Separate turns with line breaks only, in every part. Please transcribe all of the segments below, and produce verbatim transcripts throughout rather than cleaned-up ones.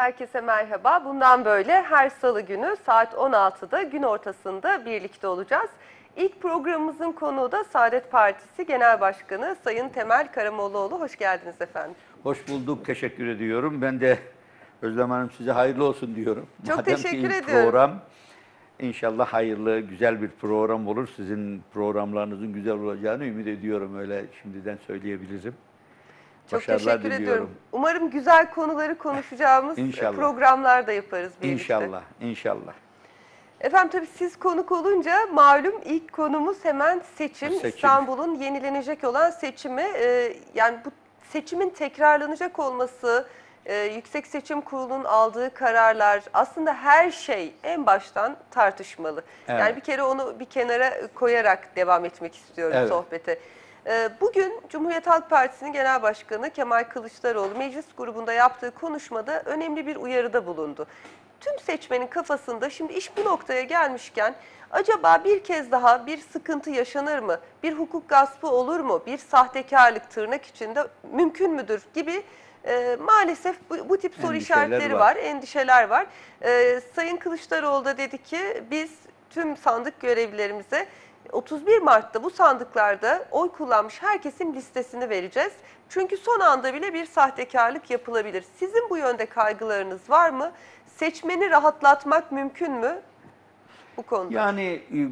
Herkese merhaba. Bundan böyle her salı günü saat on altıda gün ortasında birlikte olacağız. İlk programımızın konuğu da Saadet Partisi Genel Başkanı Sayın Temel Karamollaoğlu. Hoş geldiniz efendim.
Hoş bulduk, teşekkür ediyorum. Ben de Özlem Hanım size hayırlı olsun diyorum.
Çok
Madem
teşekkür
ki ilk
ediyorum.
program, inşallah hayırlı, güzel bir program olur. Sizin programlarınızın güzel olacağını ümit ediyorum. Öyle şimdiden söyleyebilirim.
Çok
Başarılar
teşekkür
diliyorum.
ediyorum. Umarım güzel konuları konuşacağımız
İnşallah.
programlar da yaparız birlikte.
İnşallah, inşallah.
Efendim tabii siz konuk olunca malum ilk konumuz hemen seçim.
Seçim.
İstanbul'un yenilenecek olan seçimi. Ee, yani bu seçimin tekrarlanacak olması, e, Yüksek Seçim Kurulu'nun aldığı kararlar, aslında her şey en baştan tartışmalı.
Evet.
Yani bir kere onu bir kenara koyarak devam etmek istiyorum
Evet.
sohbete. Ee, Bugün Cumhuriyet Halk Partisi'nin Genel Başkanı Kemal Kılıçdaroğlu meclis grubunda yaptığı konuşmada önemli bir uyarıda bulundu. Tüm seçmenin kafasında şimdi iş bu noktaya gelmişken acaba bir kez daha bir sıkıntı yaşanır mı? Bir hukuk gaspı olur mu? Bir sahtekarlık tırnak içinde mümkün müdür gibi e, maalesef bu, bu tip soru
Endişeler
işaretleri var.
var,
endişeler var. E, Sayın Kılıçdaroğlu da dedi ki biz tüm sandık görevlilerimize otuz bir Mart'ta bu sandıklarda oy kullanmış herkesin listesini vereceğiz. Çünkü son anda bile bir sahtekarlık yapılabilir. Sizin bu yönde kaygılarınız var mı? Seçmeni rahatlatmak mümkün mü bu konuda?
Yani e,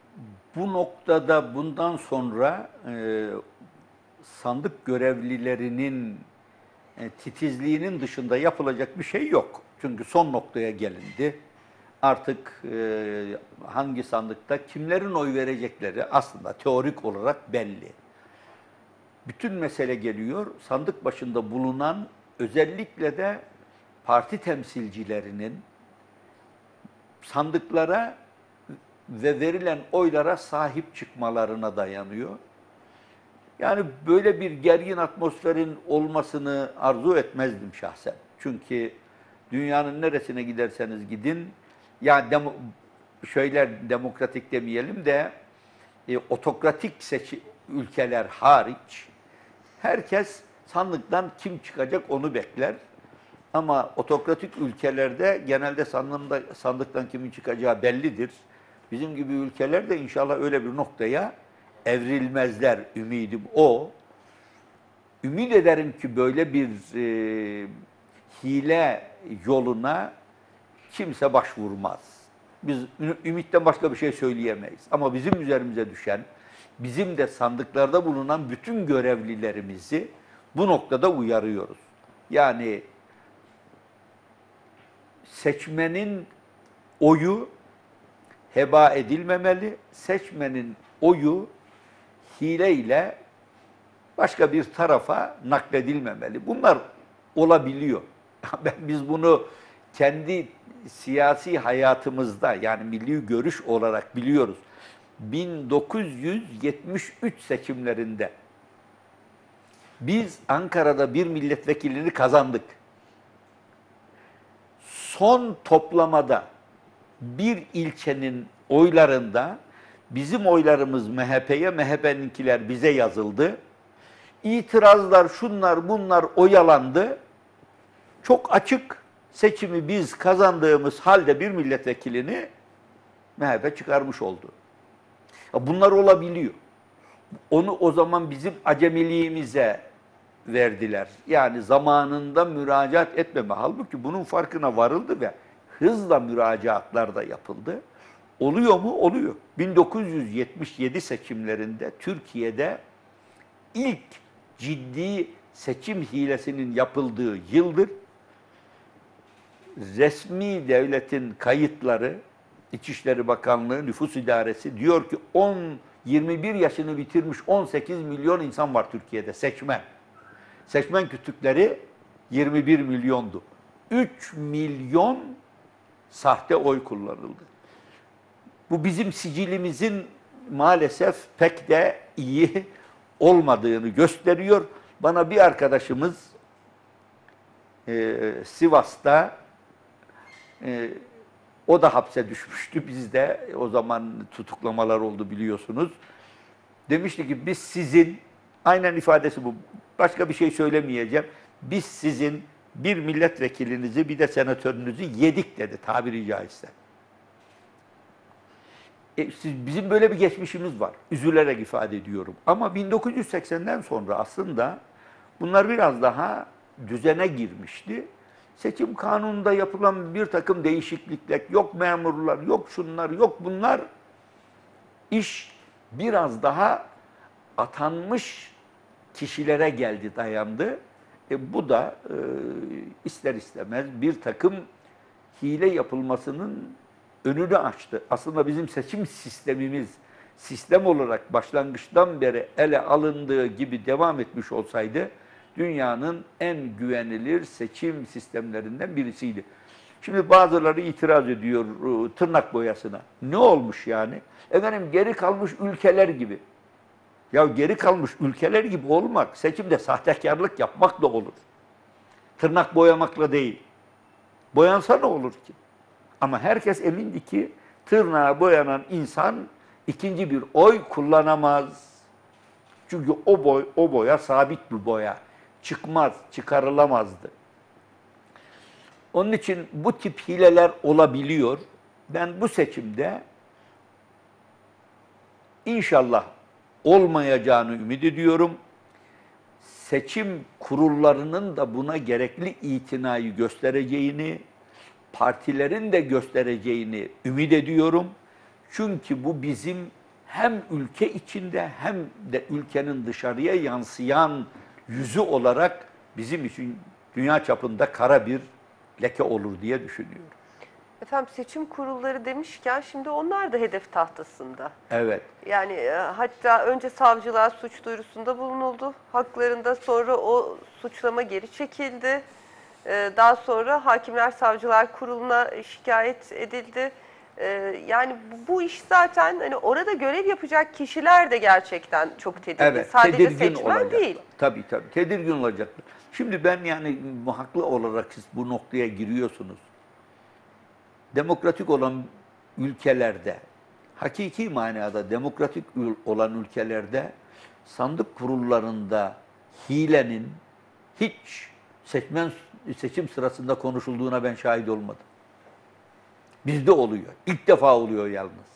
bu noktada bundan sonra e, sandık görevlilerinin e, titizliğinin dışında yapılacak bir şey yok. Çünkü son noktaya gelindi. Artık e, hangi sandıkta kimlerin oy verecekleri aslında teorik olarak belli. Bütün mesele geliyor, sandık başında bulunan özellikle de parti temsilcilerinin sandıklara ve verilen oylara sahip çıkmalarına dayanıyor. Yani böyle bir gergin atmosferin olmasını arzu etmezdim şahsen. Çünkü dünyanın neresine giderseniz gidin, ya demo, şöyle demokratik demeyelim de e, otokratik seçi, ülkeler hariç herkes sandıktan kim çıkacak onu bekler. Ama otokratik ülkelerde genelde sandığında, sandıktan kimin çıkacağı bellidir. Bizim gibi ülkelerde inşallah öyle bir noktaya evrilmezler, ümidim o. Ümit ederim ki böyle bir e, hile yoluna kimse başvurmaz. Biz ümitten başka bir şey söyleyemeyiz. Ama bizim üzerimize düşen, bizim de sandıklarda bulunan bütün görevlilerimizi bu noktada uyarıyoruz. Yani seçmenin oyu heba edilmemeli, seçmenin oyu hileyle başka bir tarafa nakledilmemeli. Bunlar olabiliyor. Biz bunu kendi siyasi hayatımızda, yani milli görüş olarak biliyoruz. bin dokuz yüz yetmiş üç seçimlerinde biz Ankara'da bir milletvekilini kazandık. Son toplamada bir ilçenin oylarında bizim oylarımız M H P'ye, M H P'ninkiler bize yazıldı. İtirazlar, şunlar bunlar oyalandı. Çok açık seçimi biz kazandığımız halde bir milletvekilini M H P çıkarmış oldu. Bunlar olabiliyor. Onu o zaman bizim acemiliğimize verdiler. Yani zamanında müracaat etmeme. Halbuki bunun farkına varıldı ve hızla müracaatlar da yapıldı. Oluyor mu? Oluyor. bin dokuz yüz yetmiş yedi seçimlerinde Türkiye'de ilk ciddi seçim hilesinin yapıldığı yıldır. Resmi devletin kayıtları, İçişleri Bakanlığı, Nüfus İdaresi diyor ki on yirmi bir yaşını bitirmiş on sekiz milyon insan var Türkiye'de seçmen. Seçmen kütükleri yirmi bir milyondu. üç milyon sahte oy kullanıldı. Bu bizim sicilimizin maalesef pek de iyi olmadığını gösteriyor. Bana bir arkadaşımız e, Sivas'ta e, o da hapse düşmüştü. Bizde o zaman tutuklamalar oldu biliyorsunuz. Demişti ki biz sizin, aynen ifadesi bu, başka bir şey söylemeyeceğim. Biz sizin bir milletvekilinizi bir de senatörünüzü yedik dedi tabiri caizse. E, siz, bizim böyle bir geçmişimiz var. Üzülerek ifade ediyorum. Ama bin dokuz yüz seksenden sonra aslında bunlar biraz daha düzene girmişti. Seçim kanununda yapılan bir takım değişiklikler, yok memurlar, yok şunlar, yok bunlar, iş biraz daha atanmış kişilere geldi, dayandı. E, bu da e, ister istemez bir takım hile yapılmasının önünü açtı. Aslında bizim seçim sistemimiz sistem olarak başlangıçtan beri ele alındığı gibi devam etmiş olsaydı dünyanın en güvenilir seçim sistemlerinden birisiydi. Şimdi bazıları itiraz ediyor tırnak boyasına. Ne olmuş yani? Efendim geri kalmış ülkeler gibi. Ya geri kalmış ülkeler gibi olmak, seçimde sahtekarlık yapmakla olur. Tırnak boyamakla değil. Boyansa ne olur ki? Ama herkes emindi ki tırnağa boyanan insan ikinci bir oy kullanamaz. Çünkü o boy, o boya sabit bir boya. Çıkmaz, çıkarılamazdı. Onun için bu tip hileler olabiliyor. Ben bu seçimde inşallah olmayacağını ümit ediyorum. Seçim kurullarının da buna gerekli itinayı göstereceğini, partilerin de göstereceğini ümit ediyorum. Çünkü bu bizim hem ülke içinde hem de ülkenin dışarıya yansıyan yüzü olarak bizim için dünya çapında kara bir leke olur diye düşünüyorum.
Efendim seçim kurulları demişken şimdi onlar da hedef tahtasında.
Evet.
Yani e, hatta önce savcılığa suç duyurusunda bulunuldu haklarında, sonra o suçlama geri çekildi. E, daha sonra Hakimler Savcılar Kurulu'na şikayet edildi. E, yani bu, bu iş zaten hani orada görev yapacak kişiler de gerçekten çok tedirgin.
Evet,
Sadece
tedirgin
seçmen
olacaklar.
değil.
Tabii tabii, tedirgin olacaklar. Şimdi ben yani haklı olarak siz bu noktaya giriyorsunuz. Demokratik olan ülkelerde, hakiki manada demokratik olan ülkelerde sandık kurullarında hilenin hiç seçmen seçim sırasında konuşulduğuna ben şahit olmadım. Bizde oluyor. İlk defa oluyor yalnız.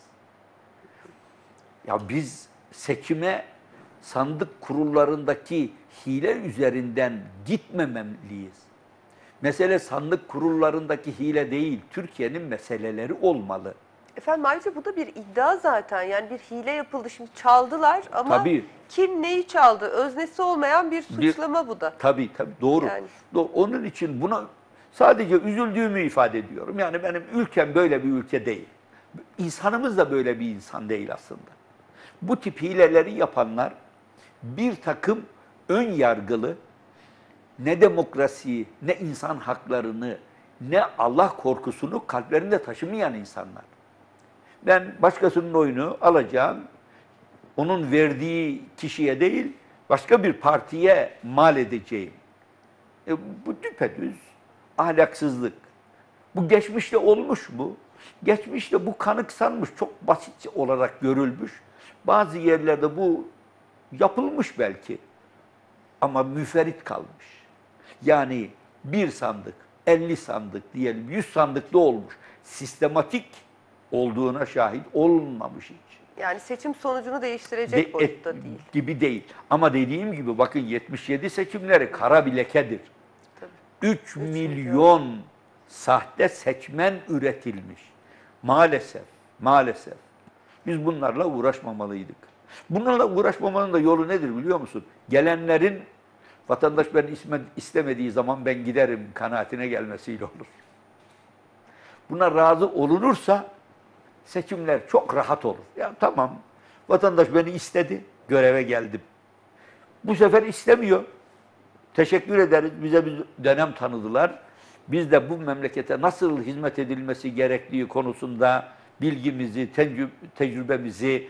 Ya biz seçime sandık kurullarındaki hile üzerinden gitmemeliyiz. Mesele sandık kurullarındaki hile değil, Türkiye'nin meseleleri olmalı.
Efendim ayrıca bu da bir iddia zaten. Yani bir hile yapıldı, şimdi çaldılar ama
Tabii.
kim neyi çaldı? Öznesi olmayan bir
Bir-
suçlama bu da.
Tabii tabii, doğru.
Yani.
Do- Onun için buna sadece üzüldüğümü ifade ediyorum. Yani benim ülkem böyle bir ülke değil. İnsanımız da böyle bir insan değil aslında. Bu tip hileleri yapanlar bir takım ön yargılı, ne demokrasiyi, ne insan haklarını, ne Allah korkusunu kalplerinde taşımayan insanlar. Ben başkasının oyunu alacağım, onun verdiği kişiye değil, başka bir partiye mal edeceğim. E, bu düpedüz ahlaksızlık. Bu geçmişte olmuş mu? Geçmişte bu kanıksanmış, çok basit olarak görülmüş. Bazı yerlerde bu yapılmış belki ama müferit kalmış. Yani bir sandık, elli sandık diyelim, yüz sandıkta olmuş. Sistematik olduğuna şahit olmamış hiç.
Yani seçim sonucunu değiştirecek
De,
boyutta
et,
değil.
gibi değil. Ama dediğim gibi bakın yetmiş yedi seçimleri kara bir lekedir.
Tabii.
üç milyon sahte seçmen üretilmiş. Maalesef, maalesef. Biz bunlarla uğraşmamalıydık. Bunlarla uğraşmamanın da yolu nedir biliyor musun? Gelenlerin vatandaş beni istemediği zaman ben giderim kanaatine gelmesiyle olur. Buna razı olunursa seçimler çok rahat olur. Ya tamam, vatandaş beni istedi, göreve geldim. Bu sefer istemiyor. Teşekkür ederiz, bize bir dönem tanıdılar. Biz de bu memlekete nasıl hizmet edilmesi gerektiği konusunda bilgimizi, tecrübemizi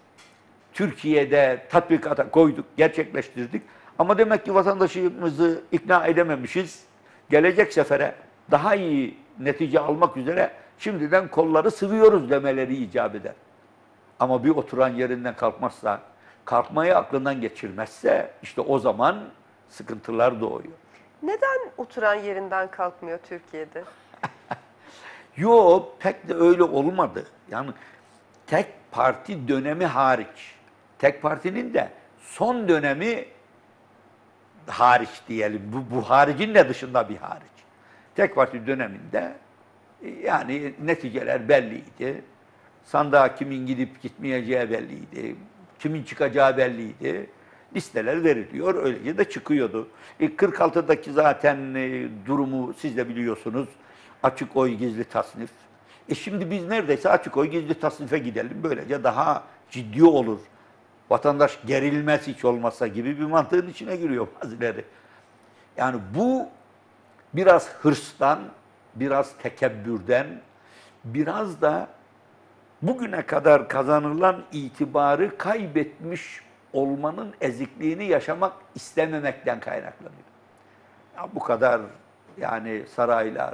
Türkiye'de tatbikata koyduk, gerçekleştirdik. Ama demek ki vatandaşımızı ikna edememişiz. Gelecek sefere daha iyi netice almak üzere şimdiden kolları sıvıyoruz demeleri icap eder. Ama bir oturan yerinden kalkmazsa, kalkmayı aklından geçirmezse işte o zaman sıkıntılar doğuyor.
Neden oturan yerinden kalkmıyor Türkiye'de?
Yo, pek de öyle olmadı. Yani tek parti dönemi hariç, tek partinin de son dönemi hariç diyelim. Bu, bu haricin de dışında bir hariç. Tek parti döneminde yani neticeler belliydi. Sandığa kimin gidip gitmeyeceği belliydi. Kimin çıkacağı belliydi. Listeler veriliyor. Öylece de çıkıyordu. E, kırk altıdaki zaten e, durumu siz de biliyorsunuz. Açık oy gizli tasnif. E şimdi biz neredeyse açık oy gizli tasnife gidelim. Böylece daha ciddi olur. Vatandaş gerilmez hiç olmazsa gibi bir mantığın içine giriyor bazıları. Yani bu biraz hırstan, biraz tekebbürden, biraz da bugüne kadar kazanılan itibarı kaybetmiş olmanın ezikliğini yaşamak istememekten kaynaklanıyor. Ya bu kadar yani saraylar,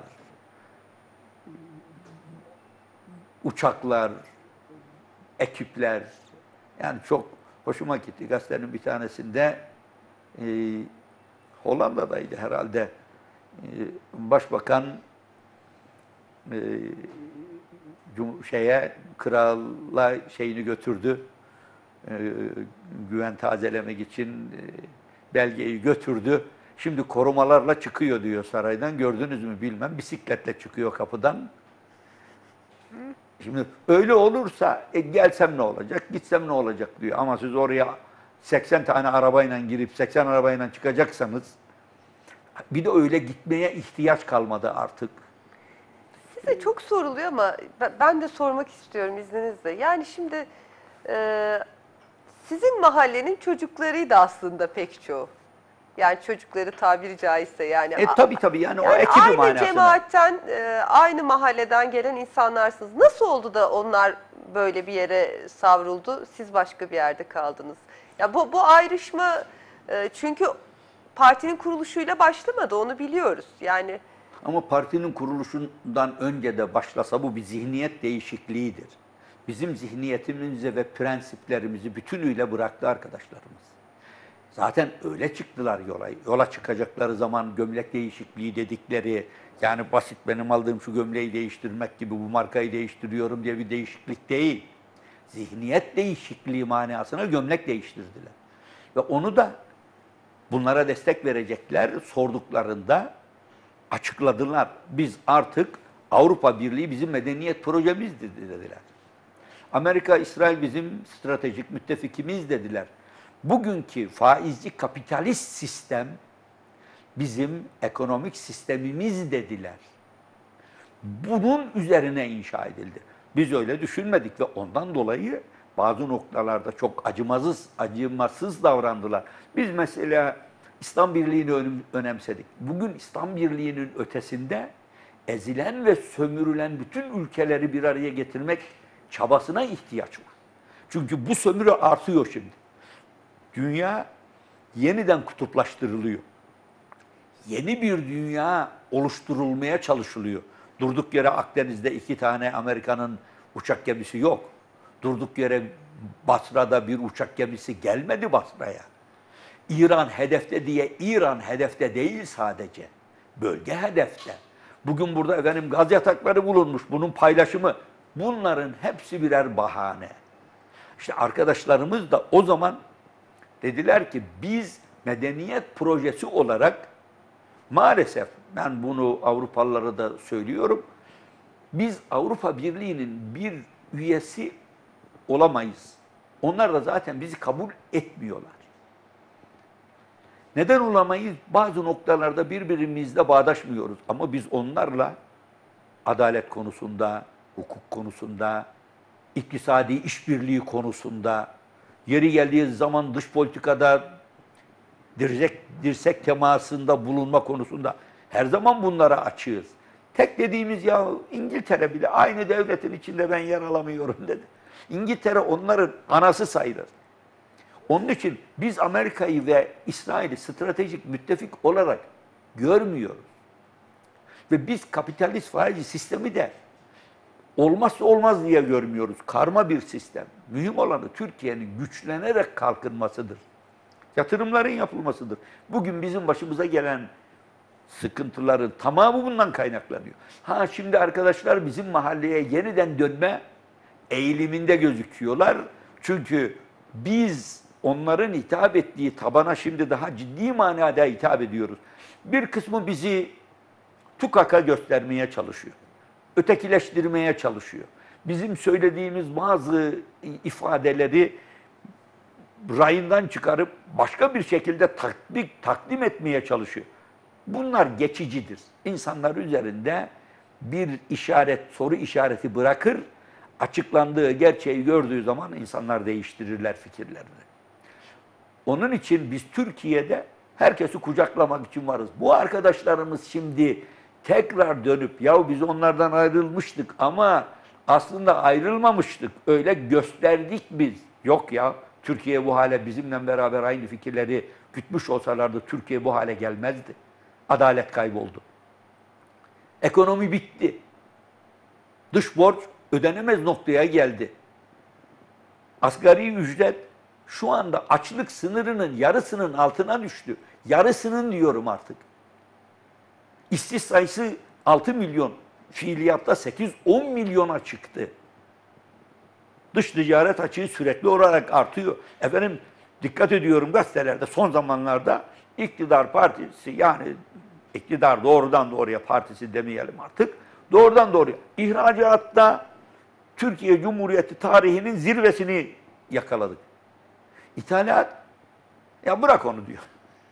uçaklar, ekipler, yani çok hoşuma gitti. Gazetenin bir tanesinde e, Hollanda'daydı herhalde. E, Başbakan e, şeye krala şeyini götürdü. E, güven tazelemek için e, belgeyi götürdü. Şimdi korumalarla çıkıyor diyor saraydan. Gördünüz mü bilmem. Bisikletle çıkıyor kapıdan. Şimdi öyle olursa e, gelsem ne olacak, gitsem ne olacak diyor. Ama siz oraya seksen tane arabayla girip seksen arabayla çıkacaksanız bir de öyle gitmeye ihtiyaç kalmadı artık.
Size çok soruluyor ama ben de sormak istiyorum izninizle. Yani şimdi e, sizin mahallenin çocuklarıydı aslında pek çoğu. Yani çocukları tabiri caizse yani.
E tabii tabii yani,
yani
o ekibi
aynı
manasına.
cemaatten, e, aynı mahalleden gelen insanlarsınız. Nasıl oldu da onlar böyle bir yere savruldu, siz başka bir yerde kaldınız? Ya bu bu ayrışma e, çünkü partinin kuruluşuyla başlamadı, onu biliyoruz. Yani
Ama partinin kuruluşundan önce de başlasa bu bir zihniyet değişikliğidir. Bizim zihniyetimizi ve prensiplerimizi bütünüyle bıraktı arkadaşlarımız. Zaten öyle çıktılar yola. Yola çıkacakları zaman gömlek değişikliği dedikleri, yani basit benim aldığım şu gömleği değiştirmek gibi bu markayı değiştiriyorum diye bir değişiklik değil. Zihniyet değişikliği manasına gömlek değiştirdiler. Ve onu da bunlara destek verecekler sorduklarında açıkladılar. Biz artık Avrupa Birliği bizim medeniyet projemizdir dediler. Amerika, İsrail bizim stratejik müttefikimiz dediler. Bugünkü faizci kapitalist sistem bizim ekonomik sistemimiz dediler. Bunun üzerine inşa edildi. Biz öyle düşünmedik ve ondan dolayı bazı noktalarda çok acımasız, acımasız davrandılar. Biz mesela İslam Birliği'ni önemsedik. Bugün İslam Birliği'nin ötesinde ezilen ve sömürülen bütün ülkeleri bir araya getirmek çabasına ihtiyaç var. Çünkü bu sömürü artıyor şimdi. Dünya yeniden kutuplaştırılıyor. Yeni bir dünya oluşturulmaya çalışılıyor. Durduk yere Akdeniz'de iki tane Amerika'nın uçak gemisi yok. Durduk yere Basra'da bir uçak gemisi gelmedi Basra'ya. İran hedefte diye İran hedefte değil sadece. Bölge hedefte. Bugün burada efendim gaz yatakları bulunmuş. Bunun paylaşımı. Bunların hepsi birer bahane. İşte arkadaşlarımız da o zaman dediler ki biz medeniyet projesi olarak maalesef ben bunu Avrupalılara da söylüyorum. Biz Avrupa Birliği'nin bir üyesi olamayız. Onlar da zaten bizi kabul etmiyorlar. Neden olamayız? Bazı noktalarda birbirimizle bağdaşmıyoruz. Ama biz onlarla adalet konusunda, hukuk konusunda, iktisadi işbirliği konusunda, yeri geldiği zaman dış politikada dirsek, dirsek temasında bulunma konusunda her zaman bunlara açığız. Tek dediğimiz ya İngiltere bile aynı devletin içinde ben yer alamıyorum dedi. İngiltere onların anası sayılır. Onun için biz Amerika'yı ve İsrail'i stratejik müttefik olarak görmüyoruz. Ve biz kapitalist faiz sistemi de olmazsa olmaz diye görmüyoruz. Karma bir sistem. Mühim olanı Türkiye'nin güçlenerek kalkınmasıdır. Yatırımların yapılmasıdır. Bugün bizim başımıza gelen sıkıntıların tamamı bundan kaynaklanıyor. Ha şimdi arkadaşlar bizim mahalleye yeniden dönme eğiliminde gözüküyorlar. Çünkü biz onların hitap ettiği tabana şimdi daha ciddi manada hitap ediyoruz. Bir kısmı bizi tukaka göstermeye çalışıyor. Ötekileştirmeye çalışıyor. Bizim söylediğimiz bazı ifadeleri rayından çıkarıp başka bir şekilde tatbik, takdim etmeye çalışıyor. Bunlar geçicidir. İnsanlar üzerinde bir işaret, soru işareti bırakır, açıklandığı gerçeği gördüğü zaman insanlar değiştirirler fikirlerini. Onun için biz Türkiye'de herkesi kucaklamak için varız. Bu arkadaşlarımız şimdi tekrar dönüp ya biz onlardan ayrılmıştık ama aslında ayrılmamıştık. Öyle gösterdik biz. Yok ya Türkiye bu hale bizimle beraber aynı fikirleri gütmüş olsalardı Türkiye bu hale gelmezdi. Adalet kayboldu. Ekonomi bitti. Dış borç ödenemez noktaya geldi. Asgari ücret şu anda açlık sınırının yarısının altına düştü. Yarısının diyorum artık. İşsiz sayısı altı milyon, fiiliyatta sekiz on milyona çıktı. Dış ticaret açığı sürekli olarak artıyor. Efendim dikkat ediyorum gazetelerde son zamanlarda iktidar partisi yani iktidar doğrudan doğruya partisi demeyelim artık. Doğrudan doğruya ihracatta Türkiye Cumhuriyeti tarihinin zirvesini yakaladık. İthalat ya bırak onu diyor.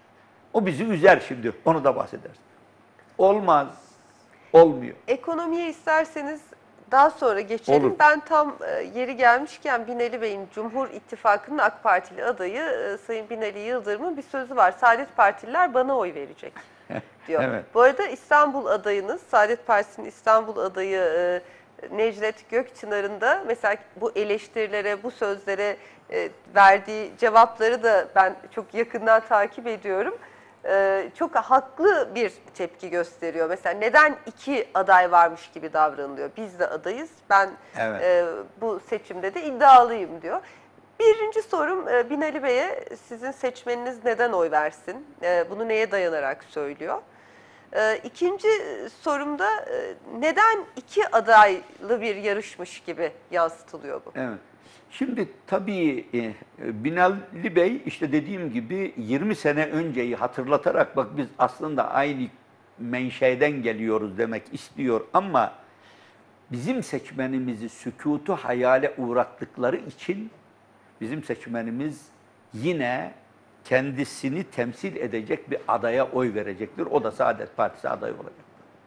O bizi üzer şimdi. Onu da bahsedersin. Olmaz. Olmuyor.
Ekonomiye isterseniz daha sonra geçelim.
Olur.
Ben tam e, yeri gelmişken Binali Bey'in Cumhur İttifakı'nın AK Partili adayı e, Sayın Binali Yıldırım'ın bir sözü var. Saadet Partililer bana oy verecek diyor.
Evet.
Bu arada İstanbul adayınız, Saadet Partisi'nin İstanbul adayı e, Necdet Gökçınar'ın da mesela bu eleştirilere, bu sözlere e, verdiği cevapları da ben çok yakından takip ediyorum. Ee, çok haklı bir tepki gösteriyor. Mesela neden iki aday varmış gibi davranılıyor? Biz de adayız. Ben
Evet.
e, bu seçimde de iddialıyım diyor. Birinci sorum e, Binali Bey'e sizin seçmeniniz neden oy versin? E, bunu neye dayanarak söylüyor? E, ikinci sorumda e, neden iki adaylı bir yarışmış gibi yansıtılıyor bu?
Evet. Şimdi tabii e, Binali Bey işte dediğim gibi yirmi sene önceyi hatırlatarak bak biz aslında aynı menşeden geliyoruz demek istiyor ama bizim seçmenimizi sükutu hayale uğrattıkları için bizim seçmenimiz yine kendisini temsil edecek bir adaya oy verecektir. O da Saadet Partisi adayı olacak.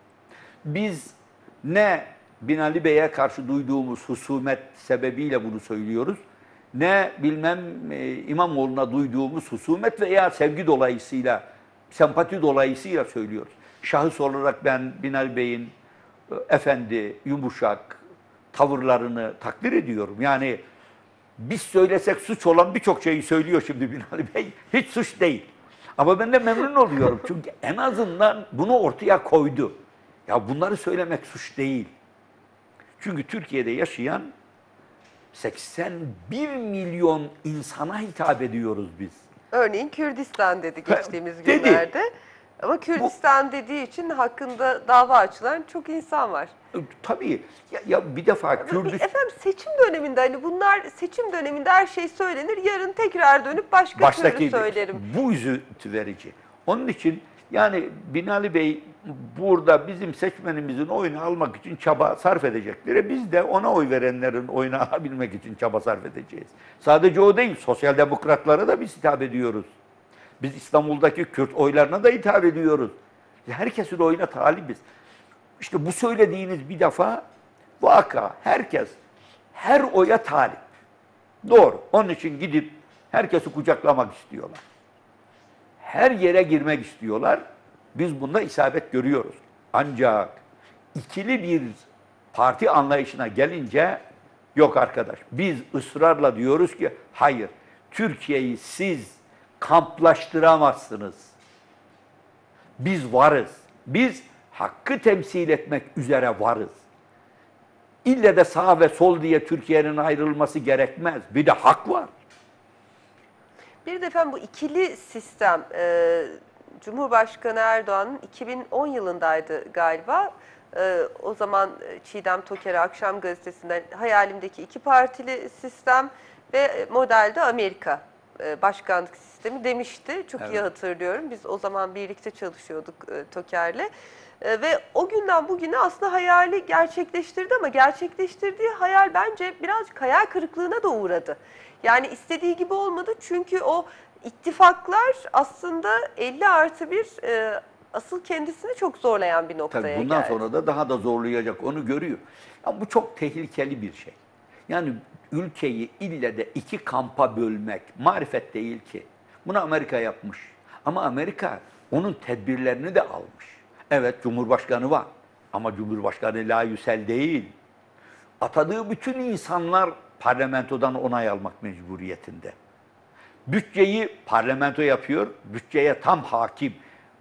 Biz ne Binali Bey'e karşı duyduğumuz husumet sebebiyle bunu söylüyoruz. Ne bilmem e, İmamoğlu'na duyduğumuz husumet veya sevgi dolayısıyla, sempati dolayısıyla söylüyoruz. Şahıs olarak ben Binali Bey'in e, efendi, yumuşak tavırlarını takdir ediyorum. Yani biz söylesek suç olan birçok şeyi söylüyor şimdi Binali Bey. Hiç suç değil. Ama ben de memnun oluyorum. Çünkü en azından bunu ortaya koydu. Ya bunları söylemek suç değil. Çünkü Türkiye'de yaşayan seksen bir milyon insana hitap ediyoruz biz.
Örneğin Kürdistan dedi geçtiğimiz
Dedi.
günlerde. Ama Kürdistan dediği için hakkında dava açılan çok insan var.
Tabii. Ya, ya bir defa Kürdistan...
Efendim seçim döneminde hani bunlar seçim döneminde her şey söylenir. Yarın tekrar dönüp başka
Baştaki,
türlü söylerim.
Bu üzüntü verici. Onun için yani Binali Bey burada bizim seçmenimizin oyunu almak için çaba sarf edecekleri biz de ona oy verenlerin oyunu alabilmek için çaba sarf edeceğiz. Sadece o değil, sosyal demokratlara da biz hitap ediyoruz. Biz İstanbul'daki Kürt oylarına da hitap ediyoruz. Herkesin oyuna talibiz. İşte bu söylediğiniz bir defa vaka, herkes her oya talip. Doğru. Onun için gidip herkesi kucaklamak istiyorlar. Her yere girmek istiyorlar. Biz bunda isabet görüyoruz. Ancak ikili bir parti anlayışına gelince yok arkadaş. Biz ısrarla diyoruz ki hayır. Türkiye'yi siz kamplaştıramazsınız. Biz varız. Biz hakkı temsil etmek üzere varız. İlle de sağ ve sol diye Türkiye'nin ayrılması gerekmez. Bir de hak var.
Bir de efendim bu ikili sistem e, Cumhurbaşkanı Erdoğan'ın iki bin on yılındaydı galiba. E, o zaman Çiğdem Toker'e Akşam Gazetesi'nden hayalimdeki iki partili sistem ve modelde Amerika e, başkanlık sistemi demişti. Çok
Evet.
iyi hatırlıyorum. Biz o zaman birlikte çalışıyorduk e, Toker'le. E, ve o günden bugüne aslında hayali gerçekleştirdi ama gerçekleştirdiği hayal bence birazcık hayal kırıklığına da uğradı. Yani istediği gibi olmadı çünkü o ittifaklar aslında elli artı bir e, asıl kendisini çok zorlayan bir noktaya
Tabii bundan
geldi.
sonra da daha da zorlayacak, onu görüyor. Ya bu çok tehlikeli bir şey. Yani ülkeyi ille de iki kampa bölmek marifet değil ki. Bunu Amerika yapmış. Ama Amerika onun tedbirlerini de almış. Evet, Cumhurbaşkanı var ama Cumhurbaşkanı layüsel değil. Atadığı bütün insanlar parlamentodan onay almak mecburiyetinde. Bütçeyi parlamento yapıyor, bütçeye tam hakim.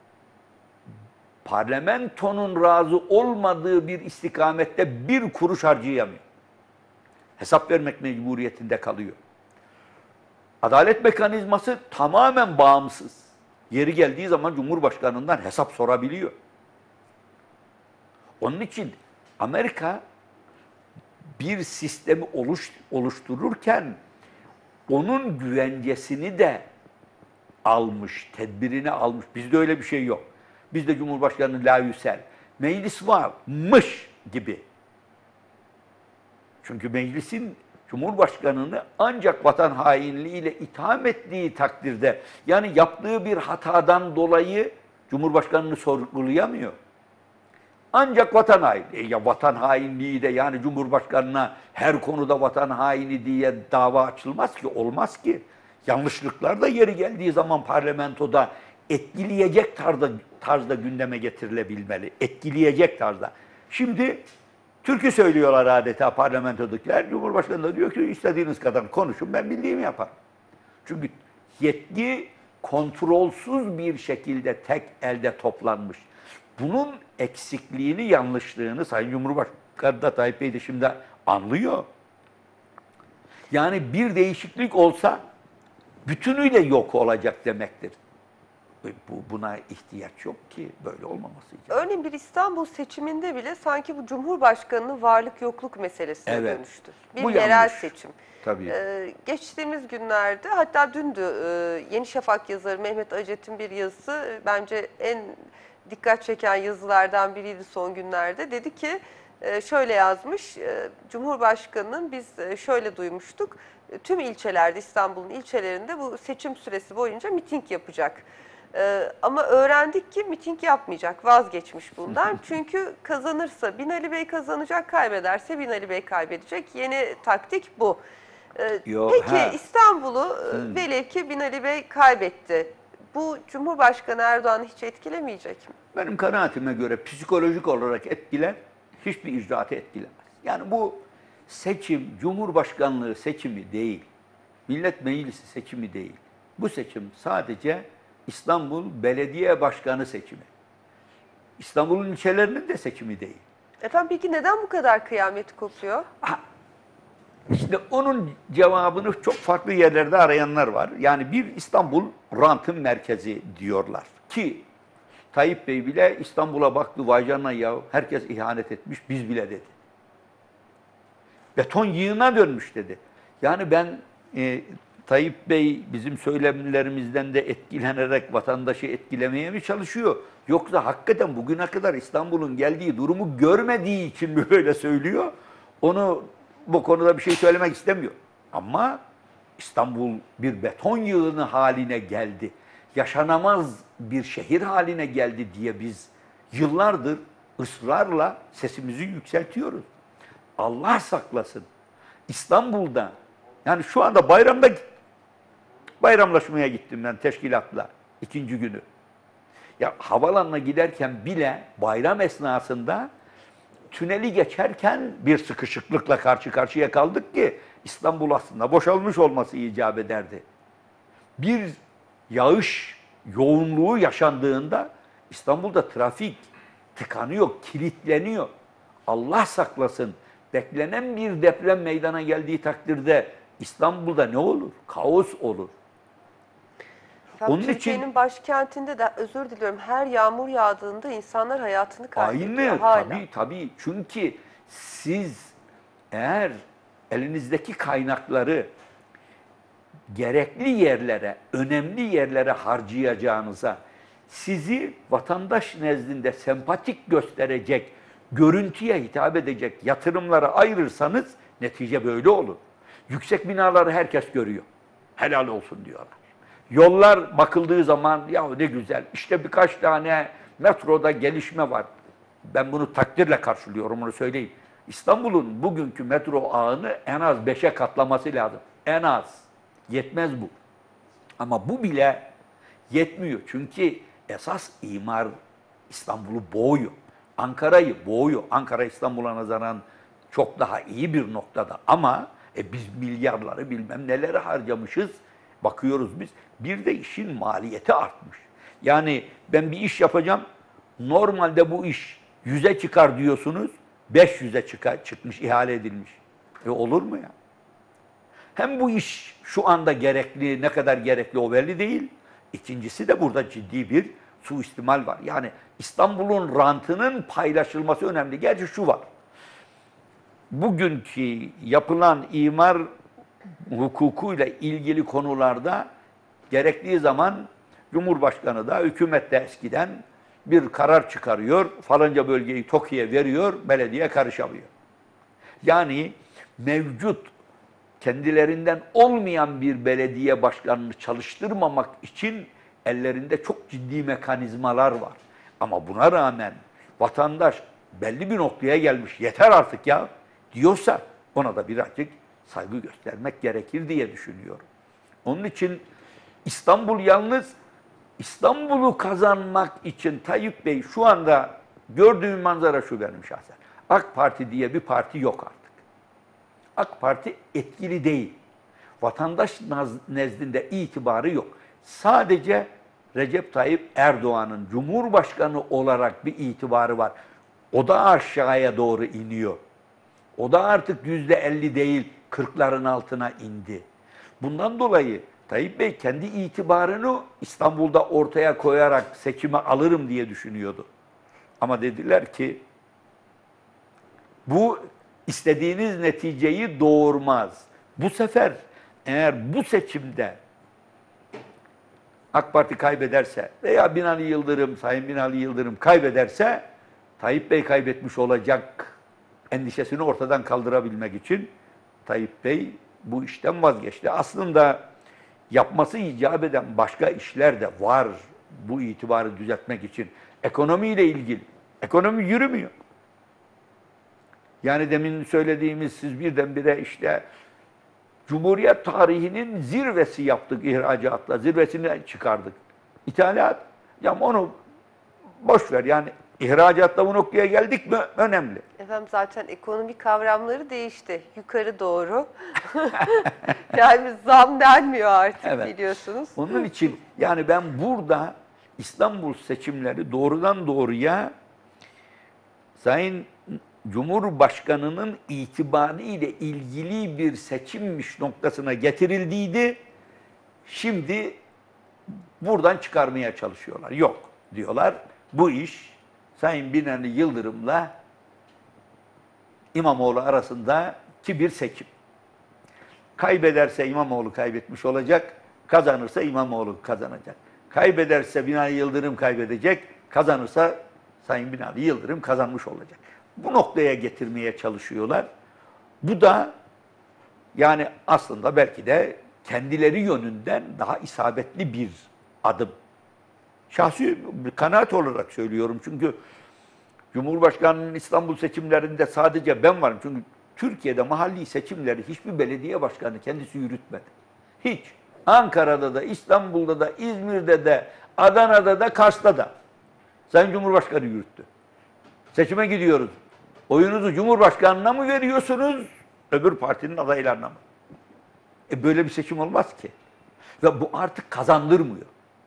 Parlamentonun razı olmadığı bir istikamette bir kuruş harcayamıyor. Hesap vermek mecburiyetinde kalıyor. Adalet mekanizması tamamen bağımsız. Yeri geldiği zaman Cumhurbaşkanı'ndan hesap sorabiliyor. Onun için Amerika bir sistemi oluş, oluştururken onun güvencesini de almış, tedbirini almış. Bizde öyle bir şey yok. Bizde Cumhurbaşkanı layüsel. Meclis varmış gibi. Çünkü meclisin Cumhurbaşkanı'nı ancak vatan hainliğiyle itham ettiği takdirde, yani yaptığı bir hatadan dolayı Cumhurbaşkanı'nı sorgulayamıyor. Ancak vatan haini. E ya vatan hainliği de, yani Cumhurbaşkanı'na her konuda vatan haini diye dava açılmaz ki, olmaz ki. Yanlışlıklar da yeri geldiği zaman parlamentoda etkileyecek tarzda, tarzda gündeme getirilebilmeli. Etkileyecek tarzda. Şimdi türkü söylüyorlar adeta parlamentodakiler. Cumhurbaşkanı da diyor ki istediğiniz kadar konuşun, ben bildiğimi yaparım. Çünkü yetki kontrolsüz bir şekilde tek elde toplanmış. Bunun eksikliğini, yanlışlığını Sayın Cumhurbaşkanı da Tayyip Bey de şimdi anlıyor. Yani bir değişiklik olsa bütünüyle yok olacak demektir. Bu, buna ihtiyaç yok ki, böyle olmaması için.
Örneğin bir İstanbul seçiminde bile sanki bu Cumhurbaşkanı'nın varlık yokluk meselesine
Evet.
dönüştü. Bir
Bu
yerel
yanlış.
seçim.
Tabii.
Ee, geçtiğimiz günlerde, hatta dündü, e, Yeni Şafak yazarı Mehmet Acet'in bir yazısı, e, bence en dikkat çeken yazılardan biriydi son günlerde. Dedi ki, e, şöyle yazmış, e, Cumhurbaşkanı'nın biz e, şöyle duymuştuk, e, tüm ilçelerde, İstanbul'un ilçelerinde bu seçim süresi boyunca miting yapacak. Ee, ama öğrendik ki miting yapmayacak, vazgeçmiş bundan. Çünkü kazanırsa Binali Bey kazanacak, kaybederse Binali Bey kaybedecek. Yeni taktik bu. Ee,
Yo,
peki
ha.
İstanbul'u hmm. velev ki Binali Bey kaybetti. Bu Cumhurbaşkanı Erdoğan'ı hiç etkilemeyecek mi?
Benim kanaatime göre psikolojik olarak etkiler, hiçbir icraatı etkilemez. Yani bu seçim, Cumhurbaşkanlığı seçimi değil, Millet Meclisi seçimi değil. Bu seçim sadece İstanbul Belediye Başkanı seçimi. İstanbul'un ilçelerinin de seçimi değil.
Efendim peki neden bu kadar kıyamet kopuyor?
Ha, işte onun cevabını çok farklı yerlerde arayanlar var. Yani bir İstanbul rantın merkezi diyorlar ki Tayyip Bey bile İstanbul'a baktı, vay canına ya herkes ihanet etmiş, biz bile dedi. Beton yığına dönmüş dedi. Yani ben e, Tayyip Bey bizim söylemlerimizden de etkilenerek vatandaşı etkilemeye mi çalışıyor? Yoksa hakikaten bugüne kadar İstanbul'un geldiği durumu görmediği için mi böyle söylüyor? Onu bu konuda bir şey söylemek istemiyor. Ama İstanbul bir beton yığını haline geldi. Yaşanamaz bir şehir haline geldi diye biz yıllardır ısrarla sesimizi yükseltiyoruz. Allah saklasın. İstanbul'da, yani şu anda bayramda bayramlaşmaya gittim ben teşkilatla ikinci günü. Ya havalanına giderken bile bayram esnasında tüneli geçerken bir sıkışıklıkla karşı karşıya kaldık ki İstanbul aslında boşalmış olması icap ederdi. Bir yağış yoğunluğu yaşandığında İstanbul'da trafik tıkanıyor, kilitleniyor. Allah saklasın, beklenen bir deprem meydana geldiği takdirde İstanbul'da ne olur? Kaos olur.
Efendim,
Onun için
Türkiye'nin başkentinde de özür diliyorum her yağmur yağdığında insanlar hayatını kaybediyor
aynı
hala.
tabii tabii çünkü siz eğer elinizdeki kaynakları gerekli yerlere, önemli yerlere harcayacağınıza, sizi vatandaş nezdinde sempatik gösterecek, görüntüye hitap edecek yatırımlara ayırırsanız netice böyle olur. Yüksek binaları herkes görüyor. Helal olsun diyorlar. Yollar bakıldığı zaman ya ne güzel, işte birkaç tane metroda gelişme var. Ben bunu takdirle karşılıyorum, onu söyleyeyim. İstanbul'un bugünkü metro ağını en az beşe katlaması lazım. En az. Yetmez bu. Ama bu bile yetmiyor. Çünkü esas imar İstanbul'u boğuyor. Ankara'yı boğuyor. Ankara İstanbul'a nazaran çok daha iyi bir noktada. Ama e, biz milyarları bilmem neleri harcamışız. Bakıyoruz biz. Bir de işin maliyeti artmış. Yani ben bir iş yapacağım. Normalde bu iş yüze çıkar diyorsunuz. beş yüze çıkar, çıkmış, ihale edilmiş. E olur mu ya? Hem bu iş şu anda gerekli, ne kadar gerekli o belli değil. İkincisi de burada ciddi bir suistimal var. Yani İstanbul'un rantının paylaşılması önemli. Gerçi şu var. Bugünkü yapılan imar hukukuyla ilgili konularda gerektiği zaman Cumhurbaşkanı da hükümet de eskiden bir karar çıkarıyor, falanca bölgeyi TOKİ'ye veriyor, belediye karışamıyor. Yani mevcut kendilerinden olmayan bir belediye başkanını çalıştırmamak için ellerinde çok ciddi mekanizmalar var. Ama buna rağmen vatandaş belli bir noktaya gelmiş, yeter artık ya diyorsa ona da birazcık saygı göstermek gerekir diye düşünüyorum. Onun için İstanbul yalnız İstanbul'u kazanmak için Tayyip Bey şu anda gördüğüm manzara şu benim şahsen. AK Parti diye bir parti yok artık. AK Parti etkili değil. Vatandaş nezdinde itibarı yok. Sadece Recep Tayyip Erdoğan'ın Cumhurbaşkanı olarak bir itibarı var. O da aşağıya doğru iniyor. O da artık yüzde elli değil, kırkların altına indi. Bundan dolayı Tayyip Bey kendi itibarını İstanbul'da ortaya koyarak seçime alırım diye düşünüyordu. Ama dediler ki bu istediğiniz neticeyi doğurmaz. Bu sefer eğer bu seçimde AK Parti kaybederse veya Binali Yıldırım, Sayın Binali Yıldırım kaybederse Tayyip Bey kaybetmiş olacak endişesini ortadan kaldırabilmek için Tayyip Bey bu işten vazgeçti. Aslında yapması icap eden başka işler de var bu itibarı düzeltmek için. Ekonomiyle ilgili. Ekonomi yürümüyor. Yani demin söylediğimiz siz birdenbire işte Cumhuriyet tarihinin zirvesi yaptık ihracatla, zirvesini çıkardık. İthalat, ya onu boş ver yani ihracatta bu noktaya geldik mi önemli.
Efendim zaten ekonomik kavramları değişti. Yukarı doğru. Yani zam denmiyor artık
Evet.
biliyorsunuz.
Onun için yani ben burada İstanbul seçimleri doğrudan doğruya Sayın Cumhurbaşkanı'nın itibarı ile ilgili bir seçimmiş noktasına getirildiğiydi. Şimdi buradan çıkarmaya çalışıyorlar. Yok diyorlar. Bu iş Sayın Binali Yıldırım'la İmamoğlu arasındaki bir seçim. Kaybederse İmamoğlu kaybetmiş olacak, kazanırsa İmamoğlu kazanacak. Kaybederse Binali Yıldırım kaybedecek, kazanırsa Sayın Binali Yıldırım kazanmış olacak. Bu noktaya getirmeye çalışıyorlar. Bu da yani aslında belki de kendileri yönünden daha isabetli bir adım. Şahsi bir kanaat olarak söylüyorum çünkü Cumhurbaşkanı'nın İstanbul seçimlerinde sadece ben varım. Çünkü Türkiye'de mahalli seçimleri hiçbir belediye başkanı kendisi yürütmedi. Hiç. Ankara'da da, İstanbul'da da, İzmir'de de, Adana'da da, Kars'ta da. Sayın Cumhurbaşkanı yürüttü. Seçime gidiyoruz. Oyunuzu Cumhurbaşkanı'na mı veriyorsunuz, öbür partinin adaylarına mı? E böyle bir seçim olmaz ki. Ve bu artık kazandırmıyor.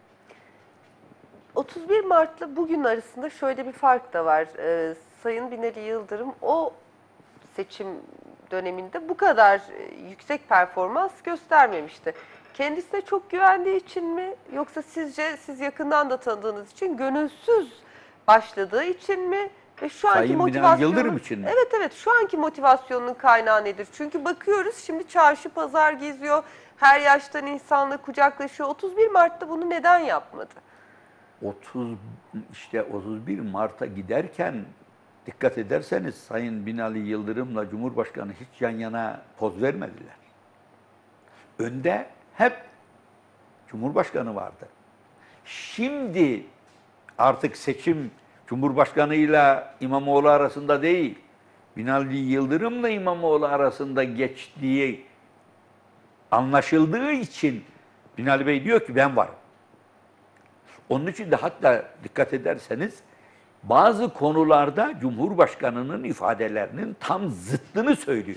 otuz bir Mart'la bugün arasında şöyle bir fark da var. Ee, Sayın Binali Yıldırım o seçim döneminde bu kadar e, yüksek performans göstermemişti. Kendisine çok güvendiği için mi, yoksa sizce siz yakından da tanıdığınız için gönülsüz başladığı için mi? Ve şu anki
Sayın Binali
motivasyonu,
Yıldırım için mi?
evet evet, şu anki motivasyonunun kaynağı nedir? Çünkü bakıyoruz şimdi çarşı pazar geziyor, her yaştan insanla kucaklaşıyor. otuz bir Mart'ta bunu neden yapmadı?
otuz işte otuz bir Mart'a giderken dikkat ederseniz Sayın Binali Yıldırım'la Cumhurbaşkanı hiç yan yana poz vermediler. Önde hep Cumhurbaşkanı vardı. Şimdi artık seçim Cumhurbaşkanıyla İmamoğlu arasında değil, Binali Yıldırım'la İmamoğlu arasında geçtiği anlaşıldığı için Binali Bey diyor ki ben varım. Onun için de hatta dikkat ederseniz bazı konularda Cumhurbaşkanı'nın ifadelerinin tam zıttını söylüyor.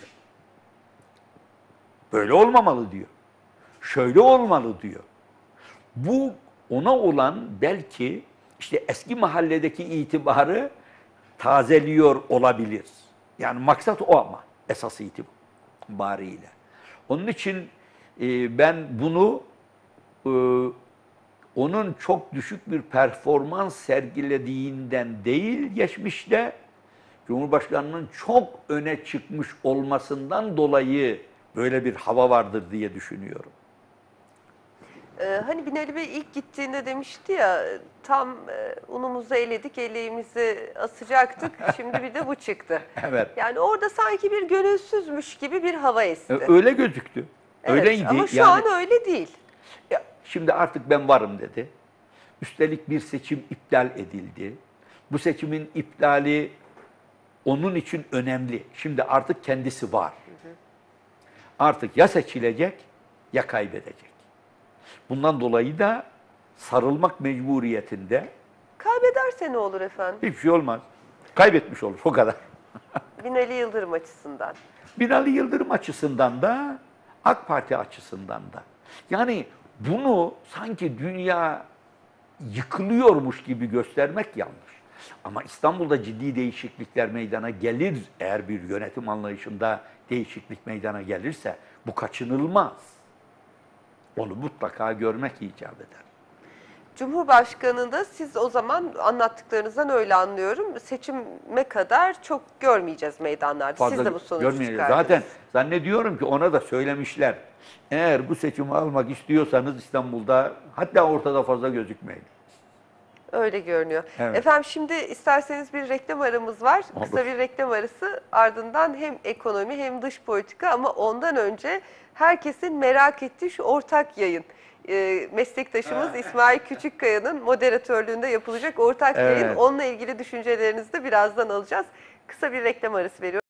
Böyle olmamalı diyor. Şöyle olmalı diyor. Bu ona olan belki işte eski mahalledeki itibarı tazeliyor olabilir. Yani maksat o ama esas itibariyle. Onun için e, ben bunu e, onun çok düşük bir performans sergilediğinden değil geçmişte, Cumhurbaşkanı'nın çok öne çıkmış olmasından dolayı böyle bir hava vardır diye düşünüyorum.
Ee, hani Binali Bey ilk gittiğinde demişti ya, tam e, unumuzu eledik, eleğimizi asacaktık, şimdi bir de bu çıktı.
Evet.
Yani orada sanki bir gönülsüzmüş gibi bir hava esti.
Öyle gözüktü.
Evet,
Öyleydi.
ama şu
yani,
an öyle değil.
ya, şimdi artık ben varım dedi. Üstelik bir seçim iptal edildi. Bu seçimin iptali onun için önemli. Şimdi artık kendisi var. Artık ya seçilecek ya kaybedecek. Bundan dolayı da sarılmak mecburiyetinde.
Kaybederse ne olur efendim?
Hiçbir şey olmaz. Kaybetmiş olur, o kadar.
Binali Yıldırım açısından.
Binali Yıldırım açısından da, AK Parti açısından da. Yani bunu sanki dünya yıkılıyormuş gibi göstermek yanlış. Ama İstanbul'da ciddi değişiklikler meydana gelir, eğer bir yönetim anlayışında değişiklik meydana gelirse bu kaçınılmaz. Onu mutlaka görmek icap eder.
Cumhurbaşkanı'nda siz o zaman anlattıklarınızdan öyle anlıyorum, seçime kadar çok görmeyeceğiz meydanlarda.
Fazla
Siz de bu sonucu
görmeyeceğiz.
çıkardınız.
Zaten zannediyorum ki ona da söylemişler. Eğer bu seçimi almak istiyorsanız İstanbul'da, hatta ortada fazla gözükmeyin.
Öyle görünüyor.
Evet.
Efendim şimdi isterseniz bir reklam aramız var.
Olur.
Kısa bir reklam arası, ardından hem ekonomi hem dış politika, ama ondan önce herkesin merak ettiği şu ortak yayın. Ee, meslektaşımız İsmail Küçükkaya'nın moderatörlüğünde yapılacak ortak
Evet.
yayın. Onunla ilgili düşüncelerinizi de birazdan alacağız. Kısa bir reklam arası veriyoruz.